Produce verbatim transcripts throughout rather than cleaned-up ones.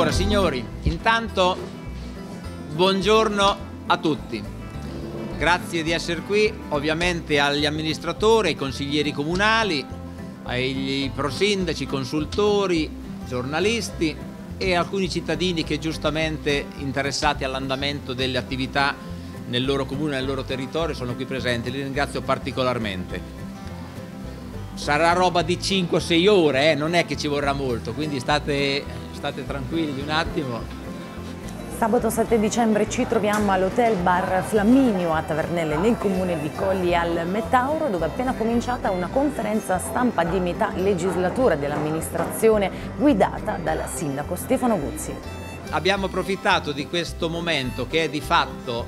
Allora signori, intanto buongiorno a tutti, grazie di essere qui, ovviamente agli amministratori, ai consiglieri comunali, ai prosindaci, consultori, giornalisti e alcuni cittadini che giustamente interessati all'andamento delle attività nel loro comune, nel loro territorio, sono qui presenti, li ringrazio particolarmente. Sarà roba di cinque sei ore, eh? Non è che ci vorrà molto, quindi state, state tranquilli un attimo. Sabato sette dicembre ci troviamo all'Hotel Bar Flaminio a Tavernelle nel comune di Colli al Metauro, dove è appena cominciata una conferenza stampa di metà legislatura dell'amministrazione guidata dal sindaco Stefano Guzzi. Abbiamo approfittato di questo momento che è di fatto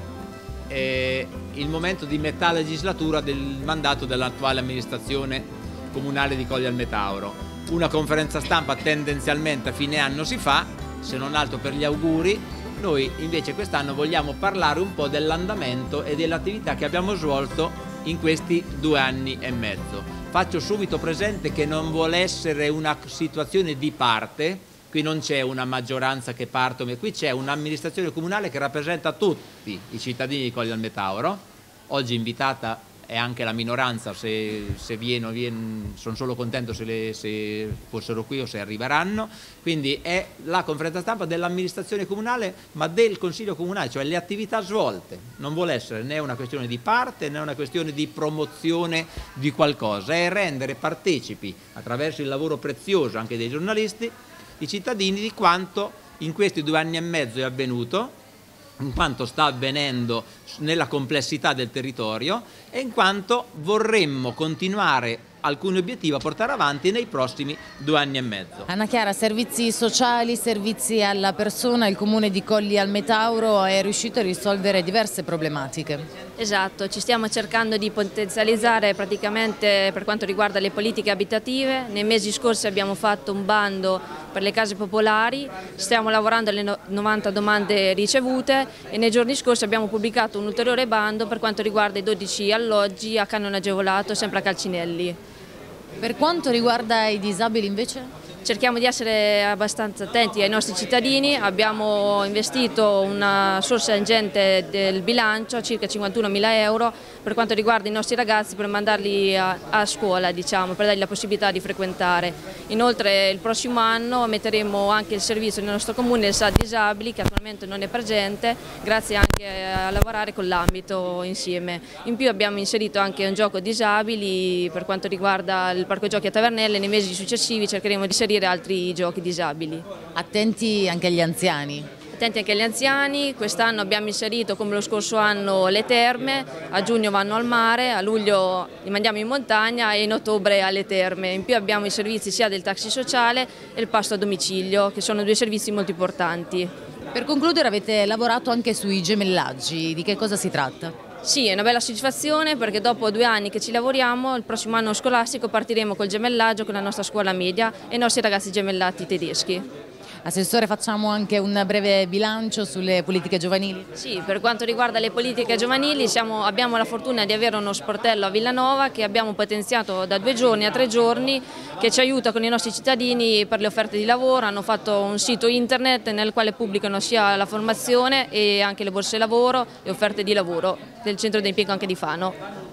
eh, il momento di metà legislatura del mandato dell'attuale amministrazione comunale di Colli al Metauro. Una conferenza stampa tendenzialmente a fine anno si fa, se non altro per gli auguri. Noi invece quest'anno vogliamo parlare un po' dell'andamento e delle attività che abbiamo svolto in questi due anni e mezzo. Faccio subito presente che non vuole essere una situazione di parte, qui non c'è una maggioranza che parte, qui c'è un'amministrazione comunale che rappresenta tutti i cittadini di Colli al Metauro, oggi invitata è anche la minoranza, se, se viene, viene, sono solo contento se, le, se fossero qui o se arriveranno, quindi è la conferenza stampa dell'amministrazione comunale ma del Consiglio Comunale, cioè le attività svolte, non vuole essere né una questione di parte né una questione di promozione di qualcosa, è rendere partecipi attraverso il lavoro prezioso anche dei giornalisti, i cittadini di quanto in questi due anni e mezzo è avvenuto, in quanto sta avvenendo nella complessità del territorio e in quanto vorremmo continuare alcuni obiettivi a portare avanti nei prossimi due anni e mezzo. Anna Chiara, servizi sociali, servizi alla persona, il comune di Colli al Metauro è riuscito a risolvere diverse problematiche. Esatto, ci stiamo cercando di potenzializzare praticamente per quanto riguarda le politiche abitative. Nei mesi scorsi abbiamo fatto un bando per le case popolari, stiamo lavorando alle novanta domande ricevute e nei giorni scorsi abbiamo pubblicato un ulteriore bando per quanto riguarda i dodici alloggi a canone agevolato sempre a Calcinelli. Per quanto riguarda i disabili invece? Cerchiamo di essere abbastanza attenti ai nostri cittadini, abbiamo investito una sorsa ingente del bilancio, circa cinquantunomila euro, per quanto riguarda i nostri ragazzi per mandarli a, a scuola, diciamo, per dargli la possibilità di frequentare. Inoltre il prossimo anno metteremo anche il servizio nel nostro comune, il S A D Disabili, che attualmente non è presente, grazie anche a lavorare con l'ambito insieme. In più abbiamo inserito anche un gioco disabili per quanto riguarda il parco giochi a Tavernelle, nei mesi successivi cercheremo di inserire altri giochi disabili. Attenti anche agli anziani. Attenti anche agli anziani, quest'anno abbiamo inserito come lo scorso anno le terme, a giugno vanno al mare, a luglio li mandiamo in montagna e in ottobre alle terme. In più abbiamo i servizi sia del taxi sociale e il pasto a domicilio, che sono due servizi molto importanti. Per concludere avete lavorato anche sui gemellaggi, di che cosa si tratta? Sì, è una bella soddisfazione perché dopo due anni che ci lavoriamo, il prossimo anno scolastico partiremo col gemellaggio con la nostra scuola media e i nostri ragazzi gemellati tedeschi. Assessore, facciamo anche un breve bilancio sulle politiche giovanili? Sì, per quanto riguarda le politiche giovanili siamo, abbiamo la fortuna di avere uno sportello a Villanova che abbiamo potenziato da due giorni a tre giorni, che ci aiuta con i nostri cittadini per le offerte di lavoro. Hanno fatto un sito internet nel quale pubblicano sia la formazione e anche le borse lavoro e offerte di lavoro del centro d'impiego anche di Fano.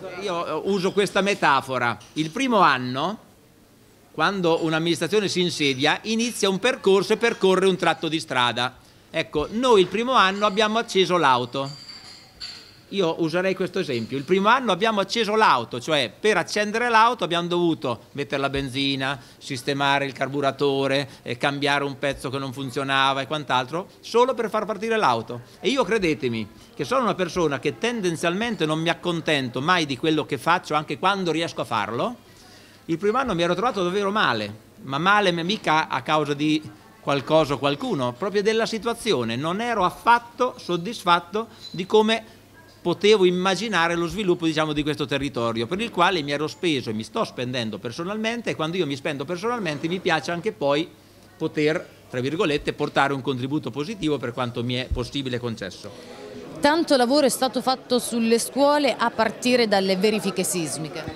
Io uso questa metafora, il primo anno, quando un'amministrazione si insedia, inizia un percorso e percorre un tratto di strada. Ecco, noi il primo anno abbiamo acceso l'auto. Io userei questo esempio. Il primo anno abbiamo acceso l'auto, cioè per accendere l'auto abbiamo dovuto mettere la benzina, sistemare il carburatore, eh, cambiare un pezzo che non funzionava e quant'altro, solo per far partire l'auto. E io, credetemi, che sono una persona che tendenzialmente non mi accontento mai di quello che faccio, anche quando riesco a farlo. Il primo anno mi ero trovato davvero male, ma male mica a causa di qualcosa o qualcuno, proprio della situazione. Non ero affatto soddisfatto di come potevo immaginare lo sviluppo, diciamo, di questo territorio, per il quale mi ero speso e mi sto spendendo personalmente, e quando io mi spendo personalmente mi piace anche poi poter, tra virgolette, portare un contributo positivo per quanto mi è possibile e concesso. Tanto lavoro è stato fatto sulle scuole a partire dalle verifiche sismiche.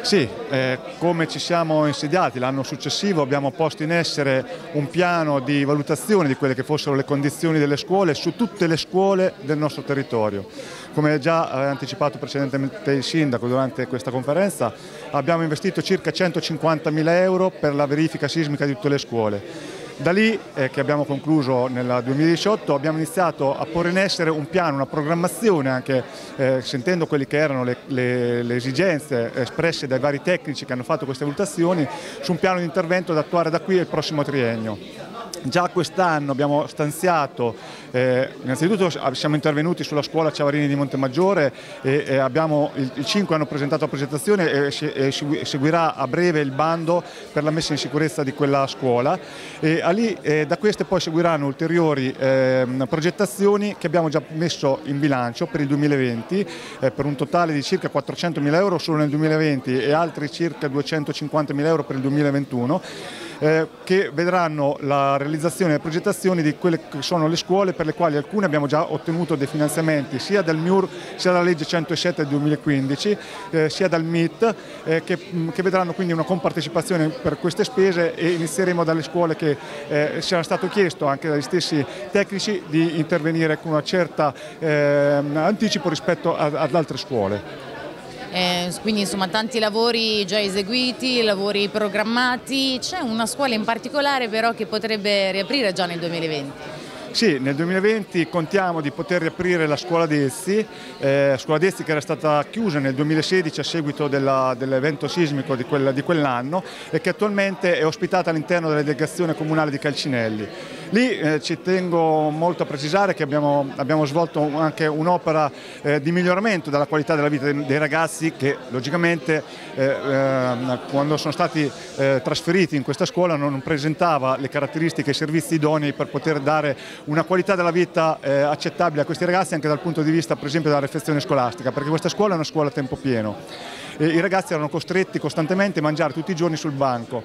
Sì, eh, come ci siamo insediati l'anno successivo abbiamo posto in essere un piano di valutazione di quelle che fossero le condizioni delle scuole su tutte le scuole del nostro territorio. Come già ha anticipato precedentemente il Sindaco durante questa conferenza, abbiamo investito circa centocinquantamila euro per la verifica sismica di tutte le scuole. Da lì, eh, che abbiamo concluso nel duemiladiciotto, abbiamo iniziato a porre in essere un piano, una programmazione, anche eh, sentendo quelle che erano le, le, le esigenze espresse dai vari tecnici che hanno fatto queste valutazioni, su un piano di intervento da attuare da qui al prossimo triennio. Già quest'anno abbiamo stanziato, eh, innanzitutto siamo intervenuti sulla scuola Ciavarini di Montemaggiore e, e abbiamo, il, il cinque hanno presentato la presentazione e, e, e seguirà a breve il bando per la messa in sicurezza di quella scuola. E a lì, eh, da queste poi seguiranno ulteriori eh, progettazioni che abbiamo già messo in bilancio per il duemilaventi, eh, per un totale di circa quattrocentomila euro solo nel duemilaventi e altri circa duecentocinquantamila euro per il duemilaventuno. Eh, che vedranno la realizzazione e progettazioni di quelle che sono le scuole per le quali alcune abbiamo già ottenuto dei finanziamenti sia dal M I U R sia dalla legge centosette del duemilaquindici eh, sia dal M I T eh, che, che vedranno quindi una compartecipazione per queste spese e inizieremo dalle scuole che eh, ci era stato chiesto anche dagli stessi tecnici di intervenire con una certa eh, anticipo rispetto a, ad altre scuole. Eh, quindi insomma tanti lavori già eseguiti, lavori programmati. C'è una scuola in particolare però che potrebbe riaprire già nel duemilaventi? Sì, nel duemilaventi contiamo di poter riaprire la scuola Dezzi, eh, scuola Dezzi che era stata chiusa nel duemilasedici a seguito dell'evento sismico di, quel, di quell'anno e che attualmente è ospitata all'interno della delegazione comunale di Calcinelli. Lì eh, ci tengo molto a precisare che abbiamo, abbiamo svolto anche un'opera eh, di miglioramento della qualità della vita dei, dei ragazzi che logicamente eh, eh, quando sono stati eh, trasferiti in questa scuola non presentava le caratteristiche e i servizi idonei per poter dare una qualità della vita eh, accettabile a questi ragazzi anche dal punto di vista per esempio della refezione scolastica, perché questa scuola è una scuola a tempo pieno. E i ragazzi erano costretti costantemente a mangiare tutti i giorni sul banco.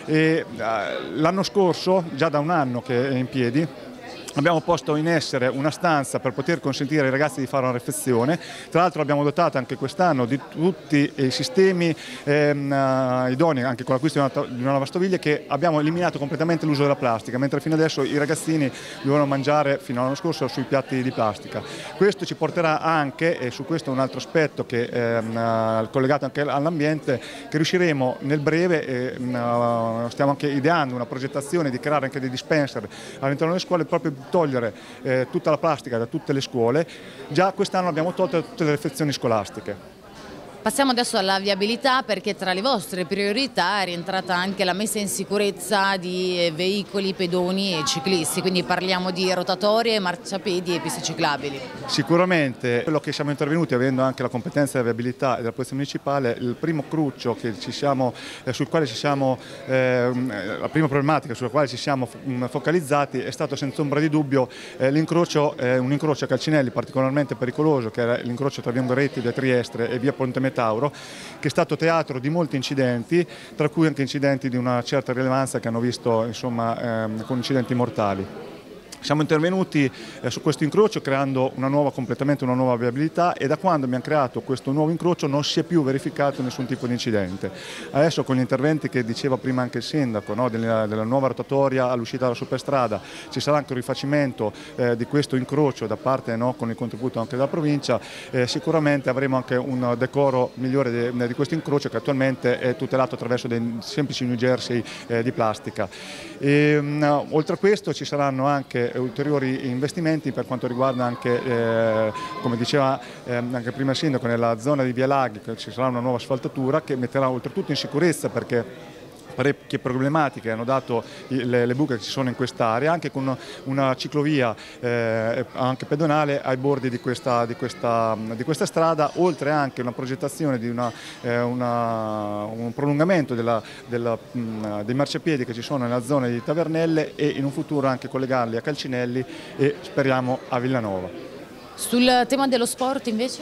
L'anno scorso, già da un anno che è in piedi, abbiamo posto in essere una stanza per poter consentire ai ragazzi di fare una refezione. Tra l'altro abbiamo dotato anche quest'anno di tutti i sistemi ehm, idonei, anche con l'acquisto di una, di una lavastoviglie, che abbiamo eliminato completamente l'uso della plastica, mentre fino adesso i ragazzini dovevano mangiare fino all'anno scorso sui piatti di plastica. Questo ci porterà anche, e su questo è un altro aspetto che ehm, collegato anche all'ambiente, che riusciremo nel breve, ehm, stiamo anche ideando una progettazione di creare anche dei dispenser all'interno delle scuole proprio togliere eh, tutta la plastica da tutte le scuole. Già quest'anno abbiamo tolto tutte le refezioni scolastiche. Passiamo adesso alla viabilità, perché tra le vostre priorità è rientrata anche la messa in sicurezza di veicoli, pedoni e ciclisti, quindi parliamo di rotatorie, marciapiedi e piste ciclabili. Sicuramente quello che siamo intervenuti, avendo anche la competenza della viabilità e della polizia municipale, il primo cruccio che ci siamo, eh, sul quale ci siamo, eh, la prima problematica sulla quale ci siamo focalizzati è stato senza ombra di dubbio eh, l'incrocio, eh, un incrocio a Calcinelli particolarmente pericoloso, che era l'incrocio tra via Ungaretti, via Trieste e via Ponte Metauro, che è stato teatro di molti incidenti, tra cui anche incidenti di una certa rilevanza che hanno visto insomma, ehm, con incidenti mortali. Siamo intervenuti eh, su questo incrocio creando una nuova, completamente una nuova viabilità, e da quando abbiamo creato questo nuovo incrocio non si è più verificato nessun tipo di incidente. Adesso con gli interventi che diceva prima anche il Sindaco, no, della, della nuova rotatoria all'uscita dalla superstrada, ci sarà anche un rifacimento eh, di questo incrocio da parte, no, con il contributo anche della provincia, eh, sicuramente avremo anche un decoro migliore di, di questo incrocio che attualmente è tutelato attraverso dei semplici New Jersey eh, di plastica. E, um, oltre a questo ci saranno anche ulteriori investimenti per quanto riguarda anche, eh, come diceva eh, anche prima il Sindaco, nella zona di Via Laghi ci sarà una nuova asfaltatura che metterà oltretutto in sicurezza, perché parecchie problematiche hanno dato le, le buche che ci sono in quest'area, anche con una, una ciclovia eh, anche pedonale ai bordi di questa, di, questa, di questa strada, oltre anche una progettazione di una, eh, una, un prolungamento della, della, mh, dei marciapiedi che ci sono nella zona di Tavernelle, e in un futuro anche collegarli a Calcinelli e speriamo a Villanova. Sul tema dello sport invece?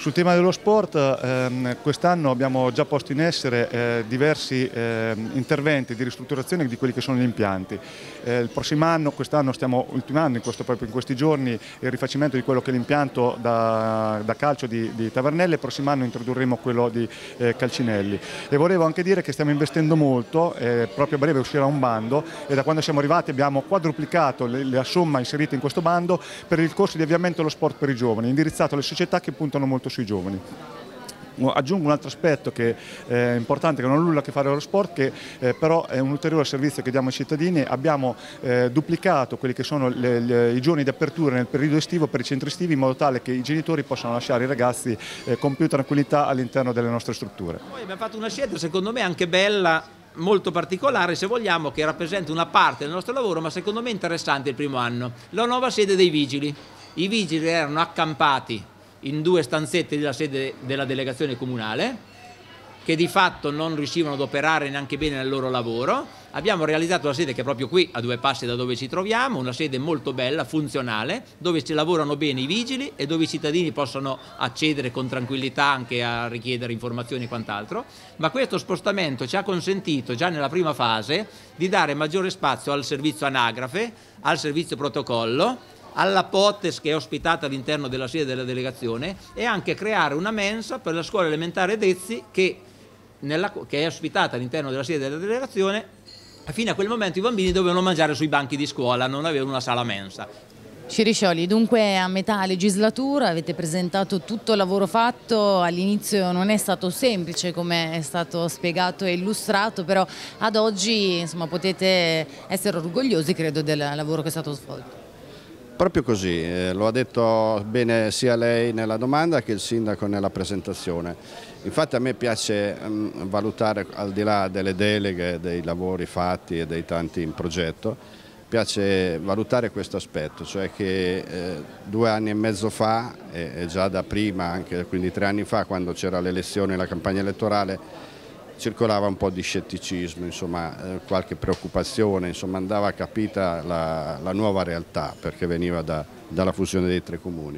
Sul tema dello sport, ehm, quest'anno abbiamo già posto in essere eh, diversi eh, interventi di ristrutturazione di quelli che sono gli impianti. Eh, il prossimo anno, quest'anno stiamo ultimando in questo, proprio in questi giorni il rifacimento di quello che è l'impianto da, da calcio di, di Tavernelle, il prossimo anno introdurremo quello di eh, Calcinelli. E volevo anche dire che stiamo investendo molto, eh, proprio a breve uscirà un bando e da quando siamo arrivati abbiamo quadruplicato le, la somma inserita in questo bando per il corso di avviamento allo sport per i giovani, indirizzato alle società che puntano molto sui giovani. Aggiungo un altro aspetto che è importante, che non ha nulla a che fare con lo sport, che eh, però è un ulteriore servizio che diamo ai cittadini. Abbiamo eh, duplicato quelli che sono le, le, i giorni di apertura nel periodo estivo per i centri estivi, in modo tale che i genitori possano lasciare i ragazzi eh, con più tranquillità all'interno delle nostre strutture. Poi abbiamo fatto una scelta secondo me anche bella, molto particolare se vogliamo, che rappresenta una parte del nostro lavoro, ma secondo me interessante il primo anno: la nuova sede dei vigili. I vigili erano accampati in due stanzette della sede della delegazione comunale, che di fatto non riuscivano ad operare neanche bene nel loro lavoro. Abbiamo realizzato la sede che è proprio qui, a due passi da dove ci troviamo, una sede molto bella, funzionale, dove ci lavorano bene i vigili e dove i cittadini possono accedere con tranquillità anche a richiedere informazioni e quant'altro. Ma questo spostamento ci ha consentito già nella prima fase di dare maggiore spazio al servizio anagrafe, al servizio protocollo, alla Potes che è ospitata all'interno della sede della delegazione, e anche creare una mensa per la scuola elementare Dezzi che, nella, che è ospitata all'interno della sede della delegazione. Fino a quel momento i bambini dovevano mangiare sui banchi di scuola, non avevano una sala mensa. Ciriscioli, dunque a metà legislatura avete presentato tutto il lavoro fatto. All'inizio non è stato semplice, come è stato spiegato e illustrato, però ad oggi insomma, potete essere orgogliosi, credo, del lavoro che è stato svolto. Proprio così, eh, lo ha detto bene sia lei nella domanda che il sindaco nella presentazione. Infatti a me piace mh, valutare, al di là delle deleghe, dei lavori fatti e dei tanti in progetto, piace valutare questo aspetto, cioè che eh, due anni e mezzo fa, e, e già da prima, anche quindi tre anni fa, quando c'era l'elezione e la campagna elettorale, circolava un po' di scetticismo, insomma, eh, qualche preoccupazione, insomma, andava capita la, la nuova realtà, perché veniva da, dalla fusione dei tre comuni.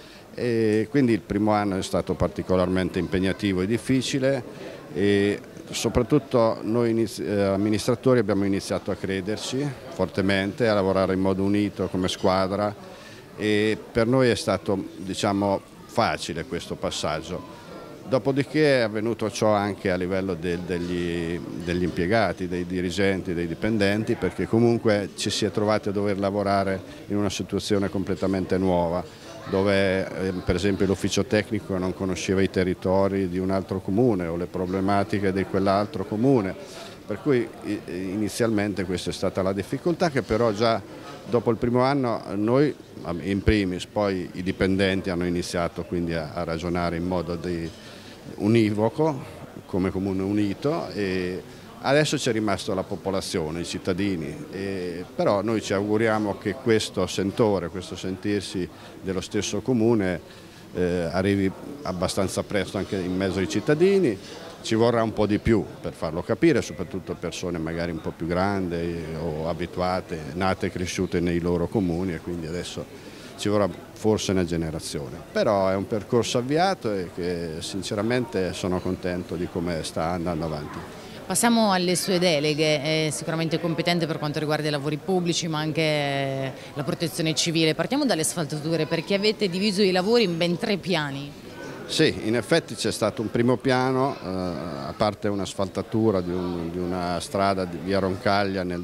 E quindi il primo anno è stato particolarmente impegnativo e difficile, e soprattutto noi eh, amministratori abbiamo iniziato a crederci fortemente, a lavorare in modo unito come squadra, e per noi è stato, diciamo, facile questo passaggio. Dopodiché è avvenuto ciò anche a livello de, degli, degli impiegati, dei dirigenti, dei dipendenti, perché comunque ci si è trovati a dover lavorare in una situazione completamente nuova, dove eh, per esempio l'ufficio tecnico non conosceva i territori di un altro comune o le problematiche di quell'altro comune, per cui inizialmente questa è stata la difficoltà, che però già dopo il primo anno noi in primis, poi i dipendenti hanno iniziato quindi a, a ragionare in modo di univoco, come comune unito, e adesso c'è rimasto la popolazione, i cittadini, e però noi ci auguriamo che questo sentore, questo sentirsi dello stesso comune eh, arrivi abbastanza presto anche in mezzo ai cittadini. Ci vorrà un po' di più per farlo capire, soprattutto persone magari un po' più grandi o abituate, nate e cresciute nei loro comuni, e quindi adesso ci vorrà forse una generazione. Però è un percorso avviato e che sinceramente sono contento di come sta andando avanti. Passiamo alle sue deleghe, è sicuramente competente per quanto riguarda i lavori pubblici ma anche la protezione civile. Partiamo dalle asfaltature, perché avete diviso i lavori in ben tre piani. Sì, in effetti c'è stato un primo piano, eh, a parte un'asfaltatura di, un, di una strada di via Roncaglia nel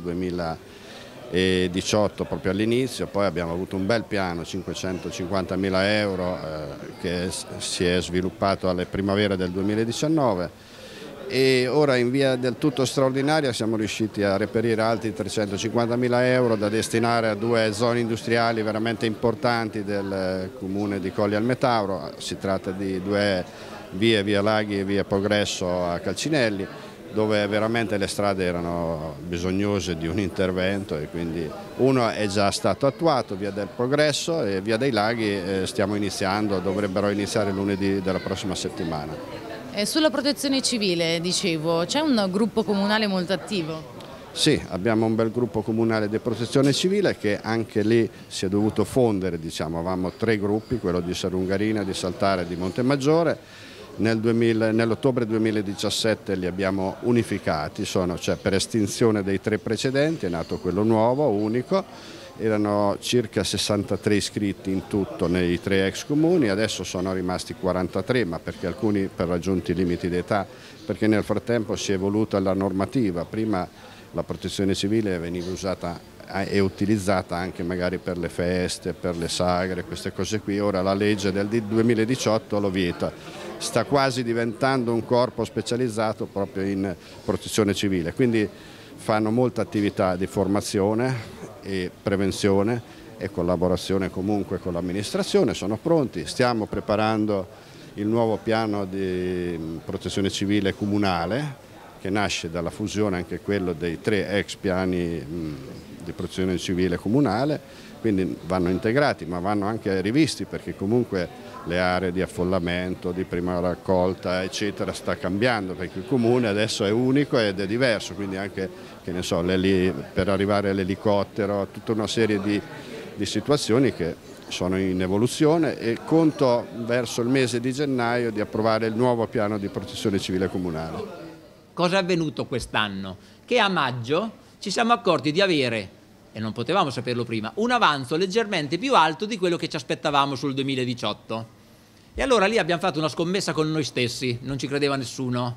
duemiladiciotto, proprio all'inizio, poi abbiamo avuto un bel piano, cinquecentocinquantamila euro, eh, che si è sviluppato alle primavere del duemiladiciannove, e ora in via del tutto straordinaria siamo riusciti a reperire altri trecentocinquantamila euro da destinare a due zone industriali veramente importanti del comune di Colli al Metauro. Si tratta di due vie, via Laghi e via Progresso a Calcinelli, dove veramente le strade erano bisognose di un intervento, e quindi uno è già stato attuato, via del Progresso, e via dei Laghi eh, stiamo iniziando, dovrebbero iniziare lunedì della prossima settimana. E sulla protezione civile, dicevo, c'è un gruppo comunale molto attivo? Sì, abbiamo un bel gruppo comunale di protezione civile che anche lì si è dovuto fondere, diciamo, avevamo tre gruppi, quello di Sarungarina, di Saltare e di Montemaggiore. Nel nell'ottobre duemiladiciassette li abbiamo unificati, sono, cioè per estinzione dei tre precedenti, è nato quello nuovo, unico, erano circa sessantatré iscritti in tutto nei tre ex comuni, adesso sono rimasti quarantatré, ma perché alcuni per raggiunti limiti d'età, perché nel frattempo si è evoluta la normativa, prima la protezione civile veniva usata e utilizzata anche magari per le feste, per le sagre, queste cose qui, ora la legge del duemiladiciotto lo vieta, sta quasi diventando un corpo specializzato proprio in protezione civile, quindi fanno molta attività di formazione e prevenzione e collaborazione comunque con l'amministrazione, sono pronti, stiamo preparando il nuovo piano di protezione civile comunale che nasce dalla fusione anche quello dei tre ex piani mh, di protezione civile comunale, quindi vanno integrati ma vanno anche rivisti perché comunque le aree di affollamento, di prima raccolta eccetera sta cambiando perché il comune adesso è unico ed è diverso, quindi anche che ne so, per arrivare all'elicottero, tutta una serie di, di situazioni che sono in evoluzione e conto verso il mese di gennaio di approvare il nuovo piano di protezione civile comunale. Cosa è avvenuto quest'anno? Che a maggio ci siamo accorti di avere, e non potevamo saperlo prima, un avanzo leggermente più alto di quello che ci aspettavamo sul duemiladiciotto. E allora lì abbiamo fatto una scommessa con noi stessi, non ci credeva nessuno.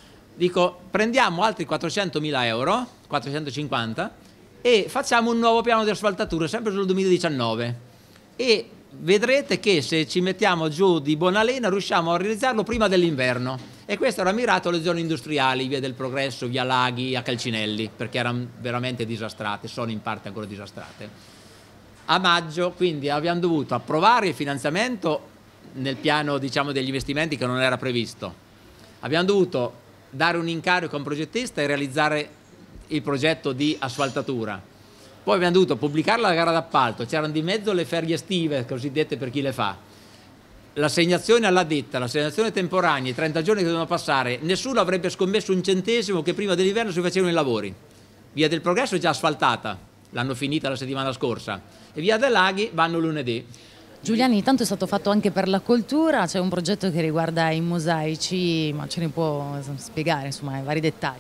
Dico, prendiamo altri quattrocentomila euro, quattrocentocinquanta, e facciamo un nuovo piano di asfaltatura, sempre sul duemiladiciannove. E vedrete che se ci mettiamo giù di buona lena riusciamo a realizzarlo prima dell'inverno. E questo era mirato alle zone industriali, via del Progresso, via Laghi, a Calcinelli, perché erano veramente disastrate, sono in parte ancora disastrate. A maggio quindi abbiamo dovuto approvare il finanziamento nel piano, diciamo, degli investimenti che non era previsto. Abbiamo dovuto dare un incarico a un progettista e realizzare il progetto di asfaltatura. Poi abbiamo dovuto pubblicare la gara d'appalto, c'erano di mezzo le ferie estive, cosiddette per chi le fa. L'assegnazione alla ditta, l'assegnazione temporanea, i trenta giorni che dovevano passare, nessuno avrebbe scommesso un centesimo che prima dell'inverno si facevano i lavori. Via del Progresso è già asfaltata, l'hanno finita la settimana scorsa, e via dei Laghi vanno lunedì. Giuliani, tanto è stato fatto anche per la cultura, c'è un progetto che riguarda i mosaici, ma ce ne può spiegare insomma i vari dettagli?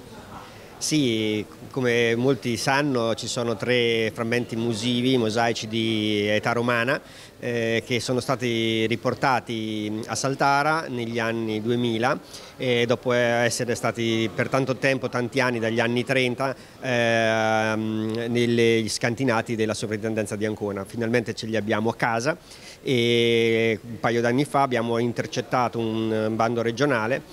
Sì, come molti sanno ci sono tre frammenti musivi, mosaici di età romana eh, che sono stati riportati a Saltara negli anni duemila e dopo essere stati per tanto tempo, tanti anni, dagli anni trenta, eh, negli scantinati della sovrintendenza di Ancona. Finalmente ce li abbiamo a casa e un paio d'anni fa abbiamo intercettato un bando regionale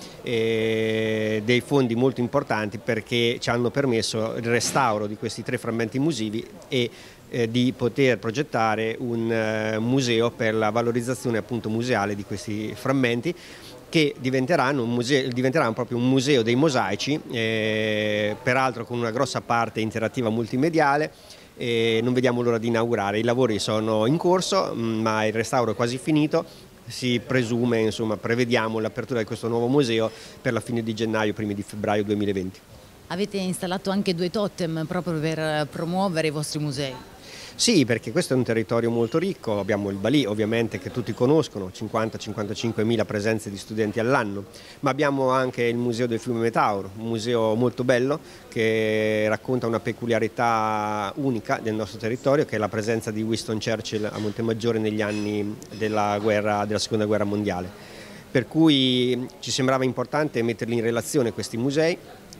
e dei fondi molto importanti perché ci hanno permesso il restauro di questi tre frammenti musivi e eh, di poter progettare un eh, museo per la valorizzazione appunto museale di questi frammenti che diventeranno, un museo, diventeranno proprio un museo dei mosaici, eh, peraltro con una grossa parte interattiva multimediale. E non vediamo l'ora di inaugurare, i lavori sono in corso ma il restauro è quasi finito, si presume, insomma prevediamo l'apertura di questo nuovo museo per la fine di gennaio, primi di febbraio duemilaventi. Avete installato anche due totem proprio per promuovere i vostri musei? Sì, perché questo è un territorio molto ricco, abbiamo il Balì ovviamente che tutti conoscono, cinquanta cinquantacinque mila presenze di studenti all'anno, ma abbiamo anche il Museo del Fiume Metauro, un museo molto bello che racconta una peculiarità unica del nostro territorio che è la presenza di Winston Churchill a Montemaggiore negli anni della, guerra, della Seconda Guerra Mondiale. Per cui ci sembrava importante metterli in relazione questi musei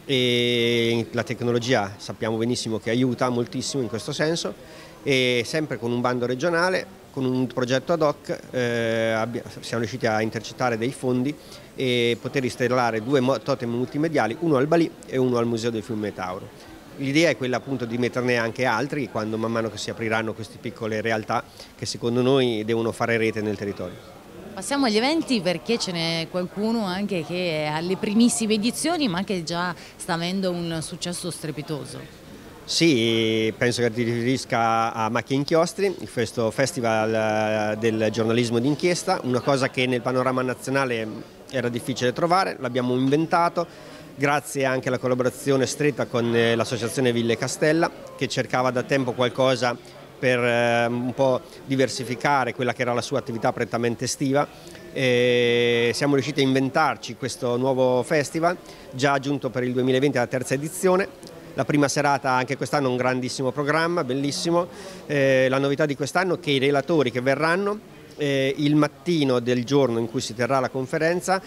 e la tecnologia sappiamo benissimo che aiuta moltissimo in questo senso. E sempre con un bando regionale, con un progetto ad hoc, eh, siamo riusciti a intercettare dei fondi e poter installare due totem multimediali, uno al Balì e uno al Museo del Fiume Metauro. L'idea è quella appunto di metterne anche altri quando man mano che si apriranno queste piccole realtà che secondo noi devono fare rete nel territorio. Passiamo agli eventi perché ce n'è qualcuno anche che è alle primissime edizioni ma che già sta avendo un successo strepitoso. Sì, penso che ti riferisca a Macchie Inchiostri, questo festival del giornalismo d'inchiesta, una cosa che nel panorama nazionale era difficile trovare, l'abbiamo inventato, grazie anche alla collaborazione stretta con l'associazione Ville Castella, che cercava da tempo qualcosa per eh, un po' diversificare quella che era la sua attività prettamente estiva. E siamo riusciti a inventarci questo nuovo festival, già giunto per il duemilaventi alla terza edizione. La prima serata anche quest'anno un grandissimo programma, bellissimo. Eh, la novità di quest'anno è che i relatori che verranno Eh, il mattino del giorno in cui si terrà la conferenza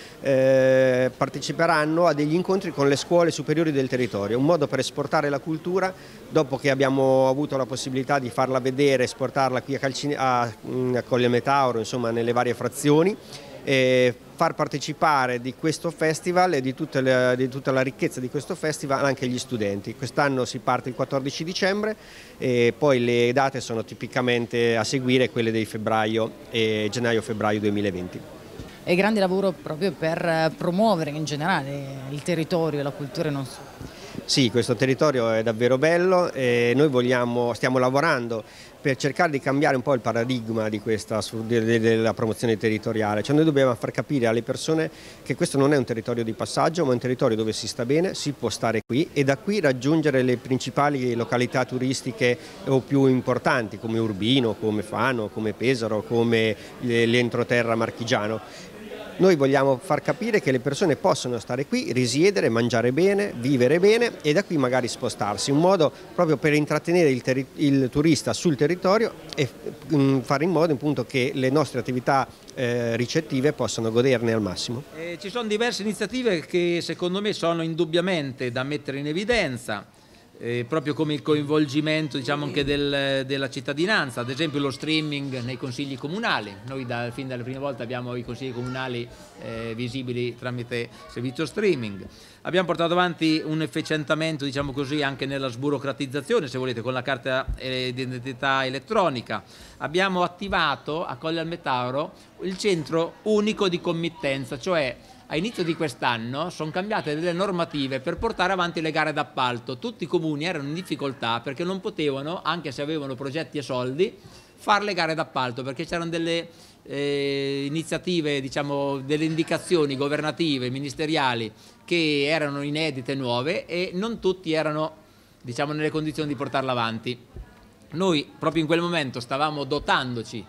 eh, parteciperanno a degli incontri con le scuole superiori del territorio, un modo per esportare la cultura dopo che abbiamo avuto la possibilità di farla vedere, esportarla qui a, Calcine, a, a Colle Metauro, insomma nelle varie frazioni, e far partecipare di questo festival e di, tutte le, di tutta la ricchezza di questo festival anche gli studenti. Quest'anno si parte il quattordici dicembre e poi le date sono tipicamente a seguire quelle dei febbraio e gennaio-febbraio duemilaventi. È grande lavoro proprio per promuovere in generale il territorio e la cultura non solo. Sì, questo territorio è davvero bello e noi vogliamo, stiamo lavorando per cercare di cambiare un po' il paradigma di questa, della promozione territoriale. Cioè noi dobbiamo far capire alle persone che questo non è un territorio di passaggio, ma è un territorio dove si sta bene, si può stare qui e da qui raggiungere le principali località turistiche o più importanti come Urbino, come Fano, come Pesaro, come l'entroterra marchigiano. Noi vogliamo far capire che le persone possono stare qui, risiedere, mangiare bene, vivere bene e da qui magari spostarsi, un modo proprio per intrattenere il, il turista sul territorio e mh, fare in modo appunto che le nostre attività eh, ricettive possano goderne al massimo. Eh, ci sono diverse iniziative che secondo me sono indubbiamente da mettere in evidenza. Eh, proprio come il coinvolgimento diciamo, anche del, della cittadinanza, ad esempio lo streaming nei consigli comunali. Noi da, fin dalle prime volte abbiamo i consigli comunali eh, visibili tramite servizio streaming. Abbiamo portato avanti un efficientamento diciamo così, anche nella sburocratizzazione, se volete, con la carta eh, d'identità elettronica. Abbiamo attivato a Colle al Metauro il centro unico di committenza, cioè a inizio di quest'anno sono cambiate delle normative per portare avanti le gare d'appalto. Tutti i comuni erano in difficoltà perché non potevano, anche se avevano progetti e soldi, fare le gare d'appalto perché c'erano delle eh, iniziative, diciamo, delle indicazioni governative, ministeriali che erano inedite, nuove e non tutti erano diciamo, nelle condizioni di portarle avanti. Noi proprio in quel momento stavamo dotandoci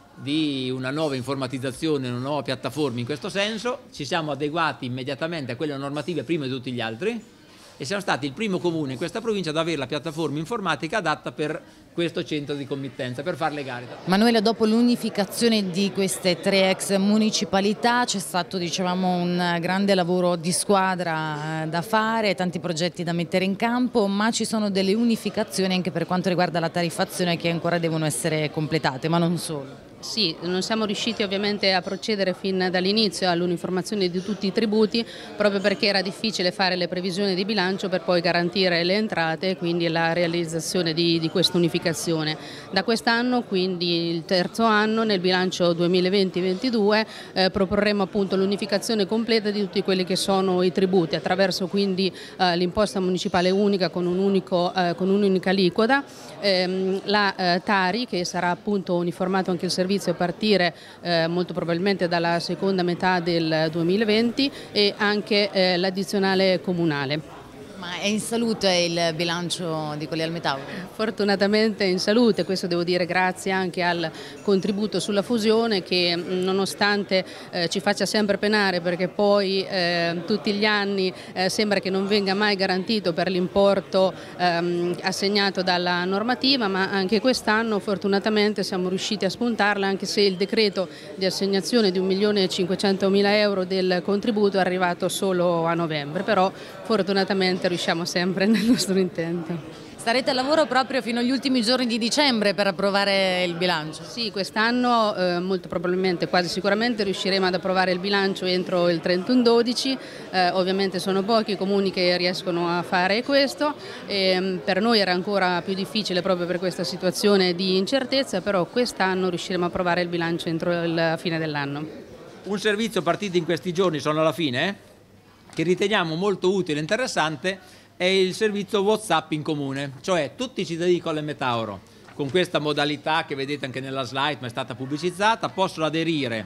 di una nuova informatizzazione, una nuova piattaforma in questo senso, ci siamo adeguati immediatamente a quelle normative prima di tutti gli altri e siamo stati il primo comune in questa provincia ad avere la piattaforma informatica adatta per questo centro di committenza, per fare le gare. Manuela, dopo l'unificazione di queste tre ex municipalità c'è stato dicevamo, un grande lavoro di squadra da fare, tanti progetti da mettere in campo, ma ci sono delle unificazioni anche per quanto riguarda la tariffazione che ancora devono essere completate, ma non solo. Sì, non siamo riusciti ovviamente a procedere fin dall'inizio all'uniformazione di tutti i tributi proprio perché era difficile fare le previsioni di bilancio per poi garantire le entrate e quindi la realizzazione di, di questa unificazione. Da quest'anno, quindi il terzo anno, nel bilancio duemilaventi ventidue eh, proporremo appunto l'unificazione completa di tutti quelli che sono i tributi attraverso quindi eh, l'imposta municipale unica con un unico, eh, con un'unica aliquota, ehm, la eh, Tari che sarà appunto uniformato anche il servizio a partire eh, molto probabilmente dalla seconda metà del duemilaventi e anche eh, l'addizionale comunale. Ma è in salute il bilancio di Colle al Metauro? Fortunatamente è in salute, questo devo dire grazie anche al contributo sulla fusione che nonostante eh, ci faccia sempre penare perché poi eh, tutti gli anni eh, sembra che non venga mai garantito per l'importo ehm, assegnato dalla normativa, ma anche quest'anno fortunatamente siamo riusciti a spuntarla anche se il decreto di assegnazione di un milione e cinquecentomila euro del contributo è arrivato solo a novembre, però fortunatamente riusciamo sempre nel nostro intento. Starete al lavoro proprio fino agli ultimi giorni di dicembre per approvare il bilancio? Sì, quest'anno eh, molto probabilmente, quasi sicuramente riusciremo ad approvare il bilancio entro il trentuno dodici, eh, ovviamente sono pochi i comuni che riescono a fare questo, e, per noi era ancora più difficile proprio per questa situazione di incertezza, però quest'anno riusciremo a approvare il bilancio entro la fine dell'anno. Un servizio partito in questi giorni, sono alla fine, eh? che riteniamo molto utile e interessante è il servizio WhatsApp in comune, cioè tutti i cittadini di Colle Metauro con questa modalità che vedete anche nella slide ma è stata pubblicizzata possono aderire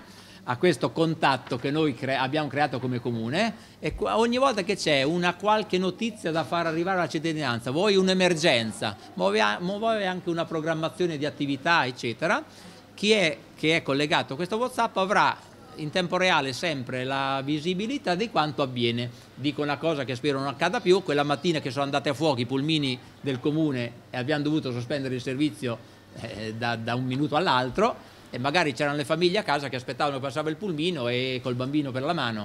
a questo contatto che noi cre- abbiamo creato come comune, e ogni volta che c'è una qualche notizia da far arrivare alla cittadinanza, vuoi un'emergenza, ma vuoi anche una programmazione di attività eccetera, chi è che è collegato a questo WhatsApp avrà in tempo reale sempre la visibilità di quanto avviene. Dico una cosa che spero non accada più: quella mattina che sono andati a fuoco i pulmini del comune e abbiamo dovuto sospendere il servizio eh, da, da un minuto all'altro, e magari c'erano le famiglie a casa che aspettavano che passava il pulmino e col bambino per la mano.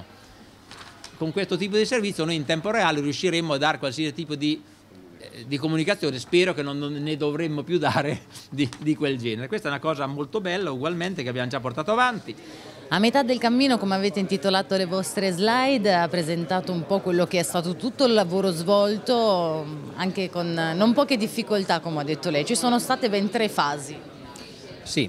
Con questo tipo di servizio noi in tempo reale riusciremo a dare qualsiasi tipo di, eh, di comunicazione. Spero che non, non ne dovremmo più dare di, di quel genere. Questa è una cosa molto bella ugualmente che abbiamo già portato avanti. A metà del cammino, come avete intitolato le vostre slide, ha presentato un po' quello che è stato tutto il lavoro svolto, anche con non poche difficoltà, come ha detto lei. Ci sono state ben tre fasi. Sì,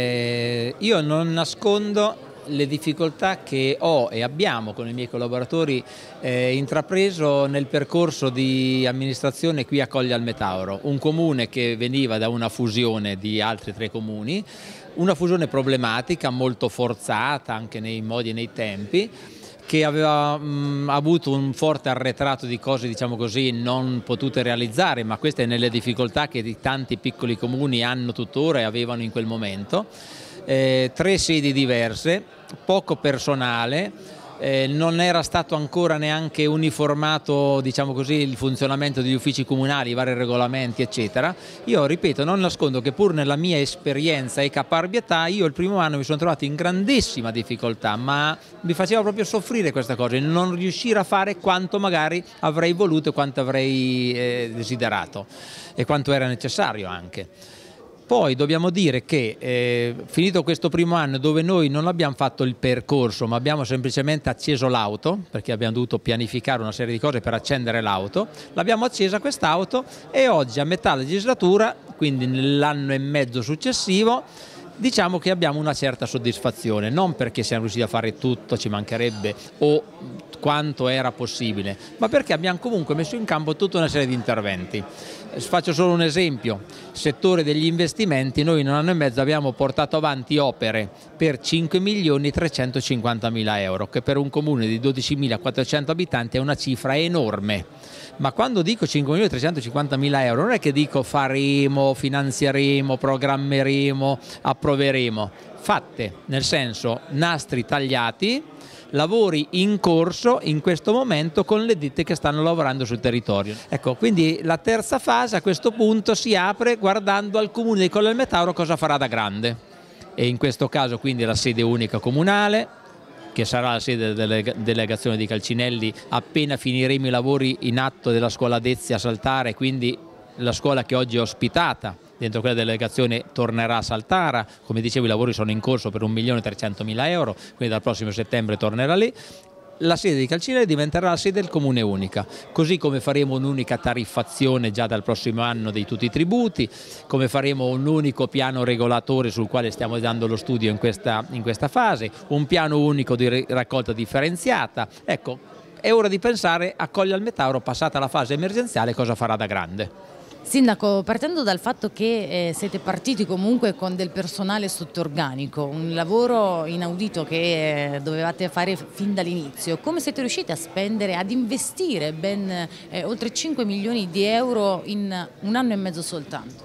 eh, io non nascondo le difficoltà che ho e abbiamo con i miei collaboratori eh, intrapreso nel percorso di amministrazione qui a Colli al Metauro, un comune che veniva da una fusione di altri tre comuni, una fusione problematica, molto forzata anche nei modi e nei tempi, che aveva mh, avuto un forte arretrato di cose, diciamo così, non potute realizzare, ma queste nelle difficoltà che tanti piccoli comuni hanno tuttora e avevano in quel momento. Eh, tre sedi diverse, poco personale, eh, non era stato ancora neanche uniformato, diciamo così, il funzionamento degli uffici comunali, i vari regolamenti eccetera. Io ripeto, non nascondo che pur nella mia esperienza e caparbietà io il primo anno mi sono trovato in grandissima difficoltà, ma mi faceva proprio soffrire questa cosa, non riuscire a fare quanto magari avrei voluto e quanto avrei eh, desiderato e quanto era necessario anche. Poi dobbiamo dire che eh, finito questo primo anno, dove noi non abbiamo fatto il percorso ma abbiamo semplicemente acceso l'auto, perché abbiamo dovuto pianificare una serie di cose per accendere l'auto, l'abbiamo accesa quest'auto e oggi a metà legislatura, quindi nell'anno e mezzo successivo, diciamo che abbiamo una certa soddisfazione, non perché siamo riusciti a fare tutto, ci mancherebbe, o quanto era possibile, ma perché abbiamo comunque messo in campo tutta una serie di interventi. Faccio solo un esempio: settore degli investimenti, noi in un anno e mezzo abbiamo portato avanti opere per cinque milioni trecentocinquantamila euro, che per un comune di dodicimilaquattrocento abitanti è una cifra enorme. Ma quando dico cinque milioni trecentocinquantamila euro non è che dico faremo, finanzieremo, programmeremo, approveremo, fatte, nel senso nastri tagliati, lavori in corso in questo momento con le ditte che stanno lavorando sul territorio. Ecco, quindi la terza fase a questo punto si apre guardando al comune di Colli al Metauro cosa farà da grande, e in questo caso quindi la sede unica comunale, che sarà la sede della delegazione di Calcinelli appena finiremo i lavori in atto della scuola Dezzi a Saltara, e quindi la scuola che oggi è ospitata dentro quella delegazione tornerà a Saltara. Come dicevo, i lavori sono in corso per un milione trecentomila euro, quindi dal prossimo settembre tornerà lì. La sede di Calcinelli diventerà la sede del comune unica, così come faremo un'unica tariffazione già dal prossimo anno di tutti i tributi, come faremo un unico piano regolatore sul quale stiamo dando lo studio in questa, in questa fase, un piano unico di raccolta differenziata. Ecco, è ora di pensare a Colli al Metauro, passata la fase emergenziale, cosa farà da grande. Sindaco, partendo dal fatto che eh, siete partiti comunque con del personale sotto organico, un lavoro inaudito che eh, dovevate fare fin dall'inizio, come siete riusciti a spendere, ad investire ben eh, oltre cinque milioni di euro in un anno e mezzo soltanto?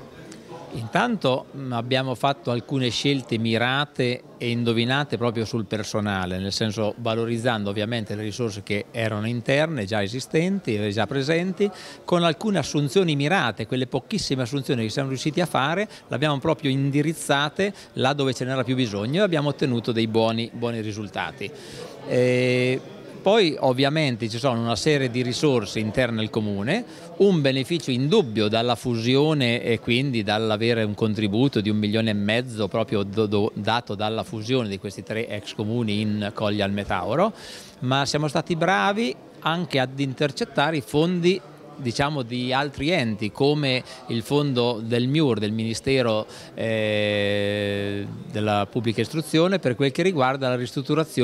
Intanto abbiamo fatto alcune scelte mirate e indovinate proprio sul personale, nel senso valorizzando ovviamente le risorse che erano interne, già esistenti, già presenti, con alcune assunzioni mirate, quelle pochissime assunzioni che siamo riusciti a fare, le abbiamo proprio indirizzate là dove ce n'era più bisogno e abbiamo ottenuto dei buoni, buoni risultati. E poi ovviamente ci sono una serie di risorse interne al comune, un beneficio indubbio dalla fusione e quindi dall'avere un contributo di un milione e mezzo proprio do, do, dato dalla fusione di questi tre ex comuni in Colli al Metauro, ma siamo stati bravi anche ad intercettare i fondi, diciamo, di altri enti, come il fondo del M I U R, del Ministero eh, della Pubblica Istruzione, per quel che riguarda la ristrutturazione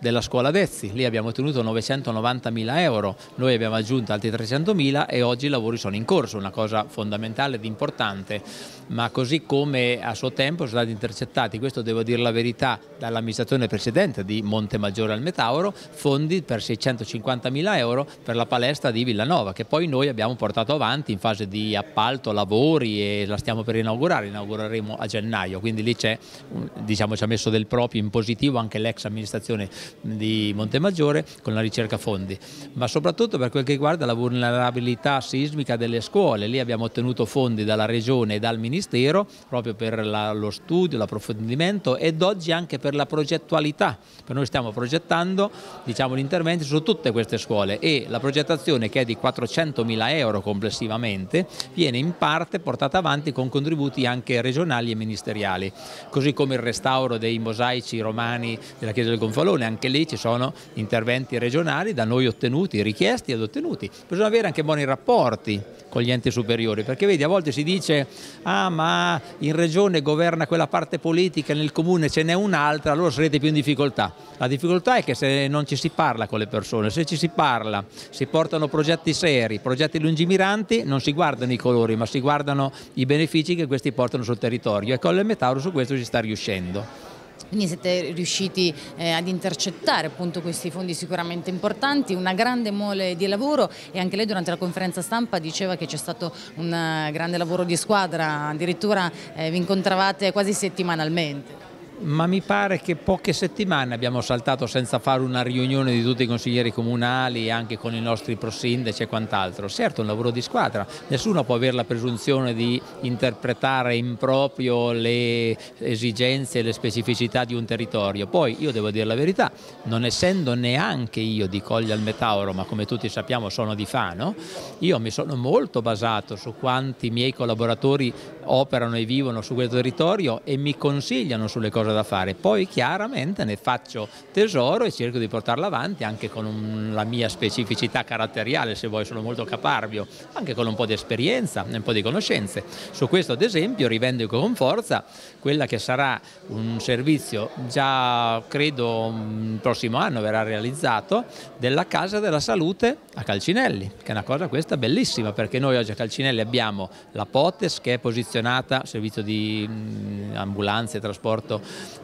della scuola Dezzi, lì abbiamo ottenuto novecentonovantamila euro, noi abbiamo aggiunto altri trecentomila e oggi i lavori sono in corso, una cosa fondamentale ed importante, ma così come a suo tempo sono stati intercettati, questo devo dire la verità, dall'amministrazione precedente di Montemaggiore al Metauro, fondi per seicentocinquantamila euro per la palestra di Villanova, che poi noi abbiamo portato avanti in fase di appalto, lavori e la stiamo per inaugurare, inaugureremo a gennaio, quindi lì c'è, diciamo, ci ha messo del proprio in positivo anche l'ex amministrazione di Montemaggiore con la ricerca fondi, ma soprattutto per quel che riguarda la vulnerabilità sismica delle scuole, lì abbiamo ottenuto fondi dalla Regione e dal Ministero proprio per la, lo studio, l'approfondimento ed oggi anche per la progettualità, per noi stiamo progettando, diciamo, gli interventi su tutte queste scuole e la progettazione, che è di quattrocentomila euro complessivamente, viene in parte portata avanti con contributi anche regionali e ministeriali, così come il restauro dei mosaici romani della Chiesa del Gonfalone, anche lì ci sono interventi regionali da noi ottenuti, richiesti ed ottenuti. Bisogna avere anche buoni rapporti con gli enti superiori, perché vedi, a volte si dice ah ma in regione governa quella parte politica, nel comune ce n'è un'altra, allora sarete più in difficoltà. La difficoltà è che se non ci si parla con le persone, se ci si parla, si portano progetti seri, progetti lungimiranti, non si guardano i colori ma si guardano i benefici che questi portano sul territorio, e con il Metauro su questo ci sta riuscendo. Quindi siete riusciti eh, ad intercettare appunto questi fondi sicuramente importanti, una grande mole di lavoro, e anche lei durante la conferenza stampa diceva che c'è stato un uh, grande lavoro di squadra, addirittura eh, vi incontravate quasi settimanalmente. Ma mi pare che poche settimane abbiamo saltato senza fare una riunione di tutti i consiglieri comunali, anche con i nostri prosindaci e quant'altro. Certo, è un lavoro di squadra, nessuno può avere la presunzione di interpretare in proprio le esigenze e le specificità di un territorio. Poi io devo dire la verità, non essendo neanche io di Colli al Metauro, ma come tutti sappiamo sono di Fano, io mi sono molto basato su quanti miei collaboratori operano e vivono su quel territorio e mi consigliano sulle cose da fare. Poi chiaramente ne faccio tesoro e cerco di portarla avanti anche con un, la mia specificità caratteriale, se vuoi sono molto caparbio, anche con un po' di esperienza, un po' di conoscenze. Su questo ad esempio rivendico con forza quella che sarà un servizio, già credo il prossimo anno verrà realizzato, della Casa della Salute a Calcinelli, che è una cosa questa bellissima, perché noi oggi a Calcinelli abbiamo la Potes che è posizionata, servizio di mh, ambulanze e trasporto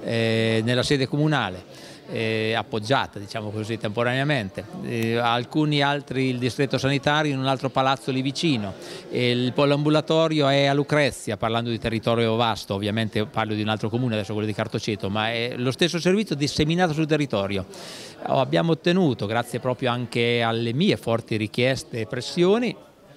eh, nella sede comunale, eh, appoggiata diciamo così temporaneamente, eh, alcuni altri il distretto sanitario in un altro palazzo lì vicino, e il poliambulatorio è a Lucrezia, parlando di territorio vasto, ovviamente parlo di un altro comune adesso, quello di Cartoceto, ma è lo stesso servizio disseminato sul territorio. Abbiamo ottenuto, grazie proprio anche alle mie forti richieste e pressioni,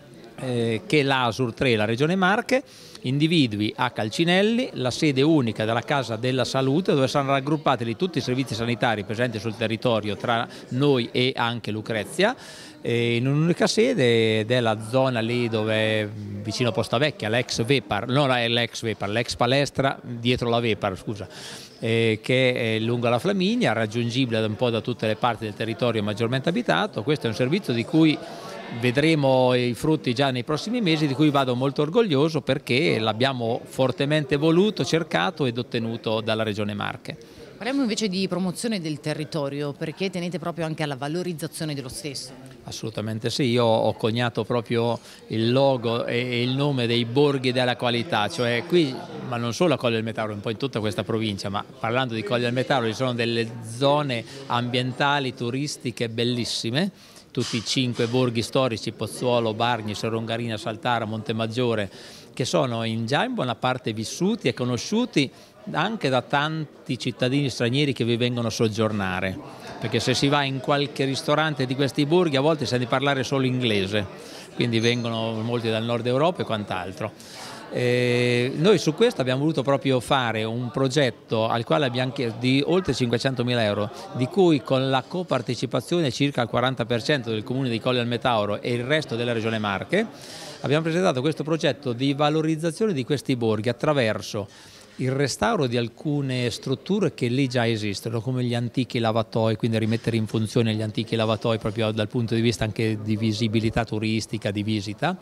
eh, che l'A S U R tre, la Regione Marche, individui a Calcinelli la sede unica della Casa della Salute, dove saranno raggruppati lì tutti i servizi sanitari presenti sul territorio tra noi e anche Lucrezia, in un'unica sede, ed è la zona lì dove vicino a Posta Vecchia, l'ex Vepar, non l'ex Vepar, l'ex palestra dietro la Vepar, scusa, eh, che è lungo la Flaminia, raggiungibile un po' da tutte le parti del territorio maggiormente abitato. Questo è un servizio di cui vedremo i frutti già nei prossimi mesi, di cui vado molto orgoglioso perché l'abbiamo fortemente voluto, cercato ed ottenuto dalla Regione Marche. Parliamo invece di promozione del territorio, perché tenete proprio anche alla valorizzazione dello stesso. Assolutamente sì, io ho coniato proprio il logo e il nome dei borghi della qualità, cioè qui, ma non solo a Colli al Metauro, un po' in tutta questa provincia, ma parlando di Colli al Metauro ci sono delle zone ambientali, turistiche bellissime, tutti i cinque borghi storici, Pozzuolo, Bargni, Serrongarina, Saltara, Montemaggiore, che sono in già in buona parte vissuti e conosciuti anche da tanti cittadini stranieri che vi vengono a soggiornare, perché se si va in qualche ristorante di questi borghi a volte si sente parlare solo inglese, quindi vengono molti dal nord Europa e quant'altro. Eh, noi su questo abbiamo voluto proprio fare un progetto al quale abbiamo chiesto di oltre cinquecentomila euro, di cui con la copartecipazione circa il quaranta per cento del comune di Colli al Metauro e il resto della Regione Marche. Abbiamo presentato questo progetto di valorizzazione di questi borghi attraverso il restauro di alcune strutture che lì già esistono, come gli antichi lavatoi, quindi rimettere in funzione gli antichi lavatoi proprio dal punto di vista anche di visibilità turistica, di visita,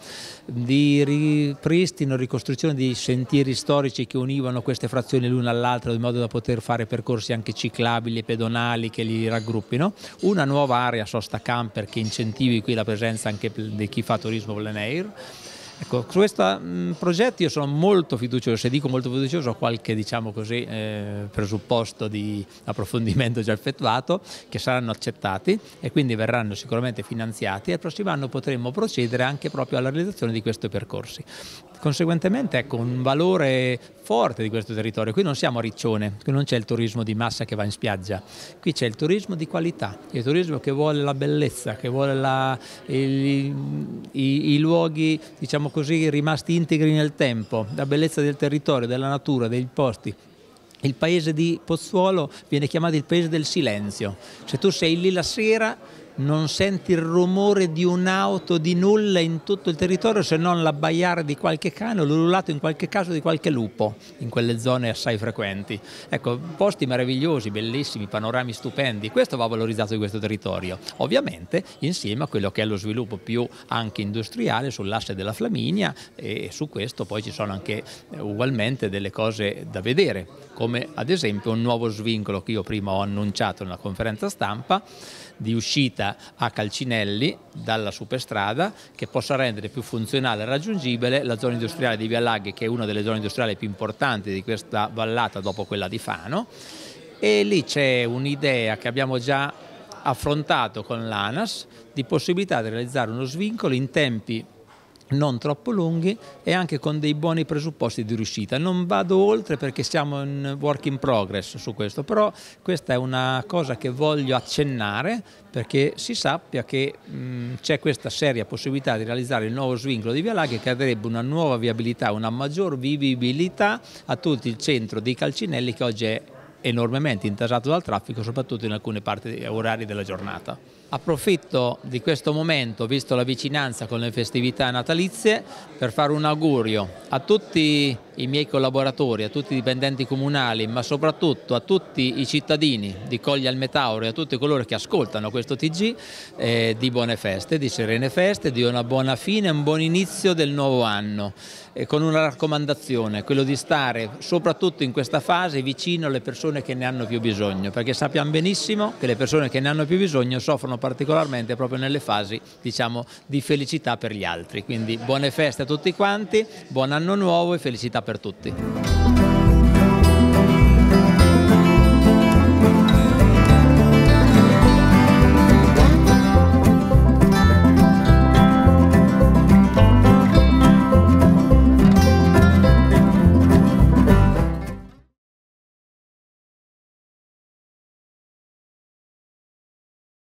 di ripristino, ricostruzione di sentieri storici che univano queste frazioni l'una all'altra, in modo da poter fare percorsi anche ciclabili e pedonali che li raggruppino, una nuova area sosta camper che incentivi qui la presenza anche di chi fa turismo plein air. Ecco, su questo mh, progetto io sono molto fiducioso, se dico molto fiducioso ho qualche, diciamo così, eh, presupposto di approfondimento già effettuato, che saranno accettati e quindi verranno sicuramente finanziati e il prossimo anno potremo procedere anche proprio alla realizzazione di questi percorsi. Conseguentemente, ecco, un valore forte di questo territorio. Qui non siamo a Riccione, qui non c'è il turismo di massa che va in spiaggia, qui c'è il turismo di qualità, il turismo che vuole la bellezza, che vuole la, i, i, i luoghi, diciamo così, rimasti integri nel tempo, la bellezza del territorio, della natura, dei posti. Il paese di Pozzuolo viene chiamato il paese del silenzio. Se tu sei lì la sera non senti il rumore di un'auto, di nulla in tutto il territorio, se non l'abbaiare di qualche cane o l'ululato in qualche caso di qualche lupo in quelle zone assai frequenti. Ecco, posti meravigliosi, bellissimi, panorami stupendi, questo va valorizzato di questo territorio, ovviamente insieme a quello che è lo sviluppo più anche industriale sull'asse della Flaminia, e su questo poi ci sono anche ugualmente delle cose da vedere, come ad esempio un nuovo svincolo che io prima ho annunciato nella conferenza stampa, di uscita a Calcinelli dalla superstrada, che possa rendere più funzionale e raggiungibile la zona industriale di Via Laghi, che è una delle zone industriali più importanti di questa vallata dopo quella di Fano, e lì c'è un'idea che abbiamo già affrontato con l'ANAS di possibilità di realizzare uno svincolo in tempi non troppo lunghi e anche con dei buoni presupposti di riuscita. Non vado oltre perché siamo in work in progress su questo, però questa è una cosa che voglio accennare perché si sappia che c'è questa seria possibilità di realizzare il nuovo svincolo di Via Laghi, che darebbe una nuova viabilità, una maggior vivibilità a tutto il centro di Calcinelli, che oggi è enormemente intasato dal traffico, soprattutto in alcune parti orari della giornata. Approfitto di questo momento, visto la vicinanza con le festività natalizie, per fare un augurio a tutti i miei collaboratori, a tutti i dipendenti comunali, ma soprattutto a tutti i cittadini di Colli al Metauro e a tutti coloro che ascoltano questo T G, eh, di buone feste, di serene feste, di una buona fine, un buon inizio del nuovo anno, e con una raccomandazione, quello di stare soprattutto in questa fase vicino alle persone che ne hanno più bisogno, perché sappiamo benissimo che le persone che ne hanno più bisogno soffrono particolarmente proprio nelle fasi, diciamo, di felicità per gli altri. Quindi buone feste a tutti quanti, buon anno nuovo e felicità per tutti.